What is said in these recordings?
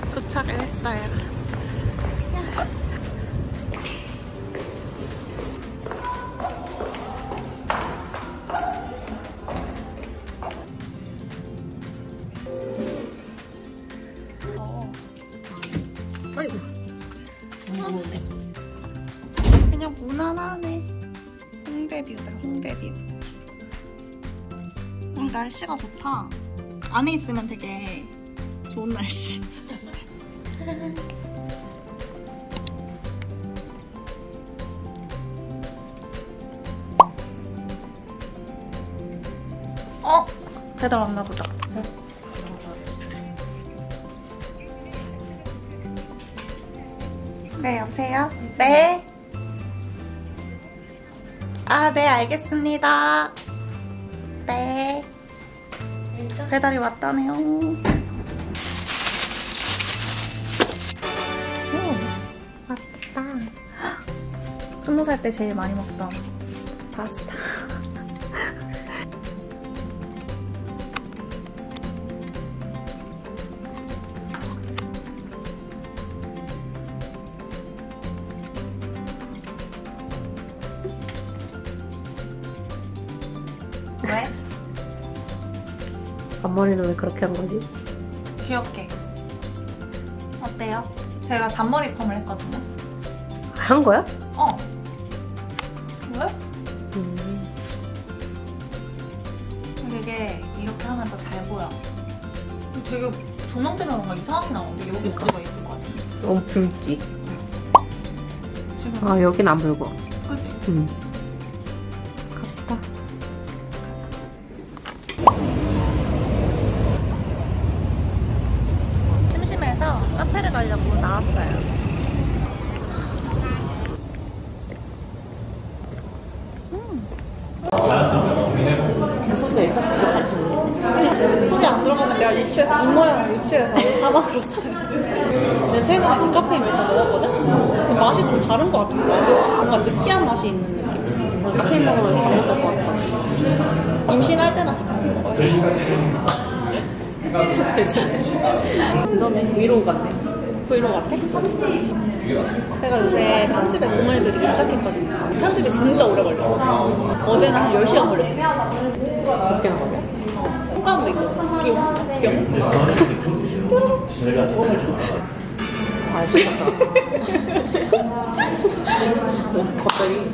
도착을 했어요. 아이고. 무거우네. 그냥 무난하네. 홍대뷰다, 홍대뷰. 오늘 날씨가 좋다. 안에 있으면 되게 좋은 날씨. 배달 왔나 보다. 네, 여보세요? 네. 아, 네, 알겠습니다. 네. 배달이 왔다네요. 맛있다. 20살 때 제일 많이 먹던 파스타. 왜? 앞머리는 왜 그렇게 한 거지? 귀엽게. 어때요? 제가 잔머리 펌을 했거든요. 한 거야? 왜? 되게 이렇게 하면 더 잘 보여. 되게 조명 때문에 뭔가 이상하게 나오는데 여기 스티가 있을 것 같은데. 너무 붉지? 지금. 아, 여긴 안 붉어. 그지? 갑시다. 심심해서 카페를 가려고 나왔어요. 손에 일단 들어갈지 모르겠네. 손이 안 들어가면 내가 유치해서 입 모양 유치해서 사막으로 사요. 내가 최근에 디카페인 일단 먹었거든? 근데 맛이 좀 다른 것 같은 거야. 뭔가 느끼한 맛이 있는 느낌. 디카페인 먹으면 잠 못 잘 것 같아. 임신할 때나 디카페인 먹어야지. 완전 브이로그 같네. 브이로그 같아? 제가 요새 편집에 공을 들이기 시작했거든요. 편집이 진짜 오래 걸려. 어제는 한 10시간 걸렸어요. 몇 개나 걸려? 효과음도 있고, 뿅, 뿅. 아, 진짜. 갑자기.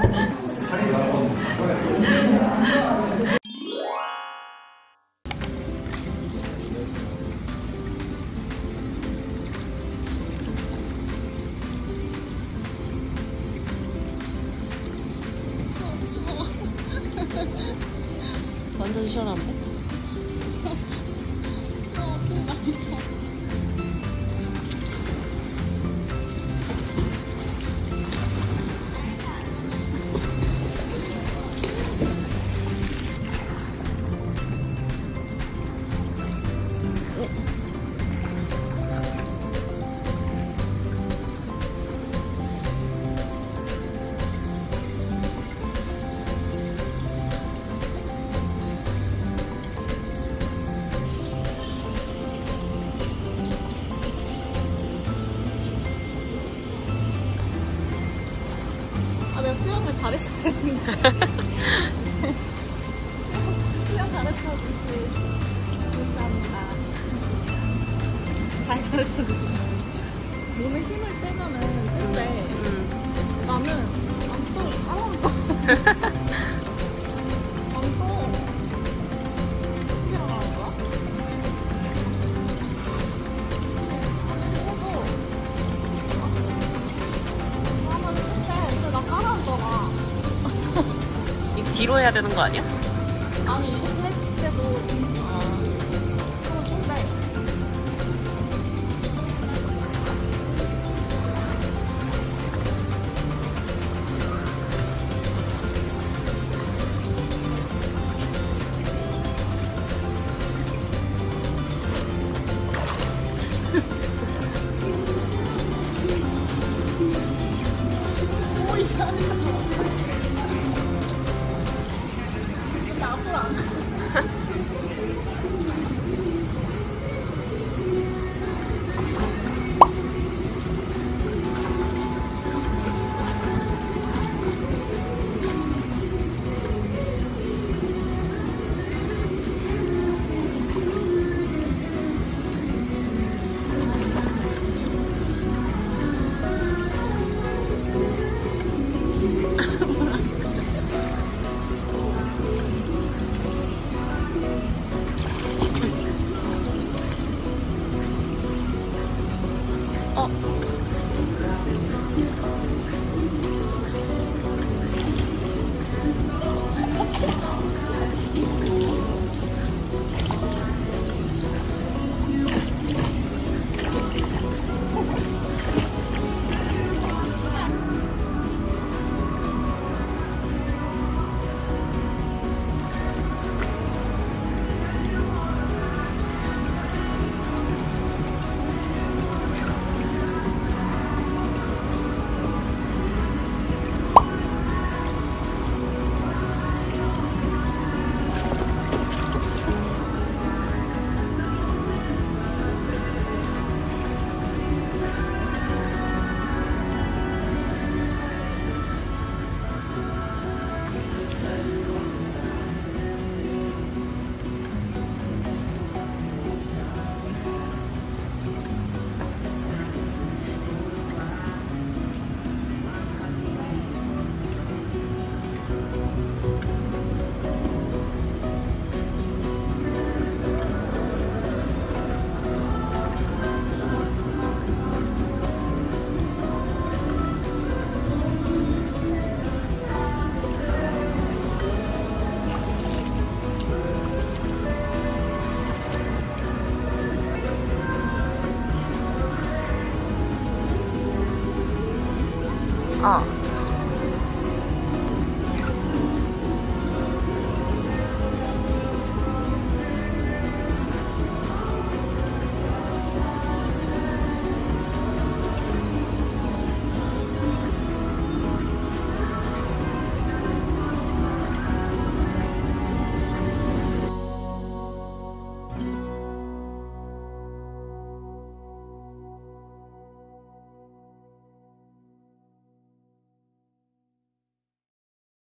완전 시원한데? 내가 수영을 잘했어야 했는데. 수영 가르쳐 주시. 감사합니다. 잘 가르쳐 주시네. 몸에 힘을 빼면은 뜬대. 나는 안 떠. 안 떠. 안 떠. 어떻게 나가는 거야? 뒤로 해야 되는 거 아니야? 아니 이렇게 했을 때도 좀 돼. 오 이상해. 어. 어.